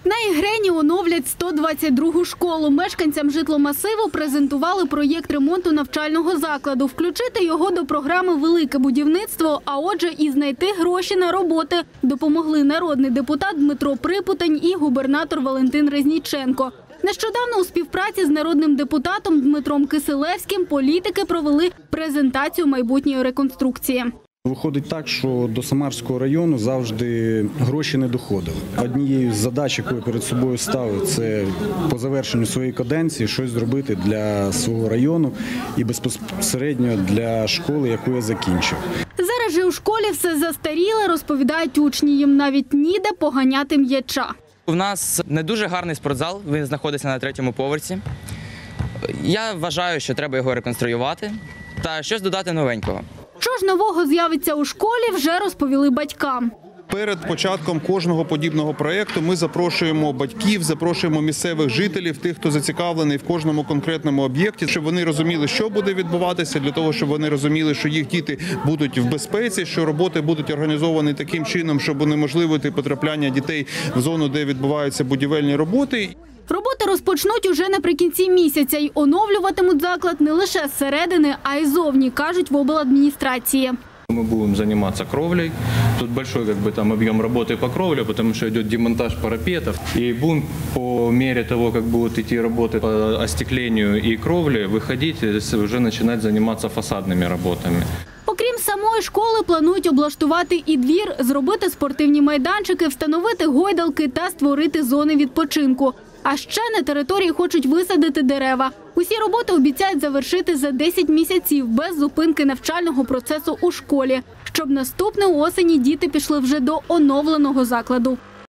На Ігрені оновлять 122-гу школу. Мешканцям житломасиву презентували проєкт ремонту навчального закладу. Включити його до програми «Велике будівництво», а отже і знайти гроші на роботи допомогли народний депутат Дмитро Припутень і губернатор Валентин Резніченко. Нещодавно у співпраці з народним депутатом Дмитром Кисилевським політики провели презентацію майбутньої реконструкції. Виходить так, що до Самарського району завжди гроші не доходили. Однією з задач, яку я перед собою ставив, це по завершенню своєї каденції щось зробити для свого району і безпосередньо для школи, яку я закінчив. Зараз же у школі все застаріле, розповідають учні. Їм навіть ніде поганяти м'яча. У нас не дуже гарний спортзал, він знаходиться на 3-му поверсі. Я вважаю, що треба його реконструювати та щось додати новенького. Що ж нового з'явиться у школі, вже розповіли батькам. Перед початком кожного подібного проєкту ми запрошуємо батьків, запрошуємо місцевих жителів, тих, хто зацікавлений в кожному конкретному об'єкті, щоб вони розуміли, що буде відбуватися, для того, щоб вони розуміли, що їх діти будуть в безпеці, що роботи будуть організовані таким чином, щоб унеможливити потрапляння дітей в зону, де відбуваються будівельні роботи. Роботи розпочнуть уже наприкінці місяця й оновлюватимуть заклад не лише зсередини, а й зовні, кажуть в обладміністрації. Мы будем заниматься кровлей. Тут большой объем работы по кровле, потому что идет демонтаж парапетов. И будем по мере того, как будут идти работы по остеклению и кровле, выходить, уже начинать заниматься фасадными работами. Окрім самої школи, планують облаштувати і двір, зробити спортивні майданчики, встановити гойдалки та створити зони відпочинку. А ще на території хочуть висадити дерева. Усі роботи обіцяють завершити за 10 місяців без зупинки навчального процесу у школі, щоб наступної осені діти пішли вже до оновленого закладу.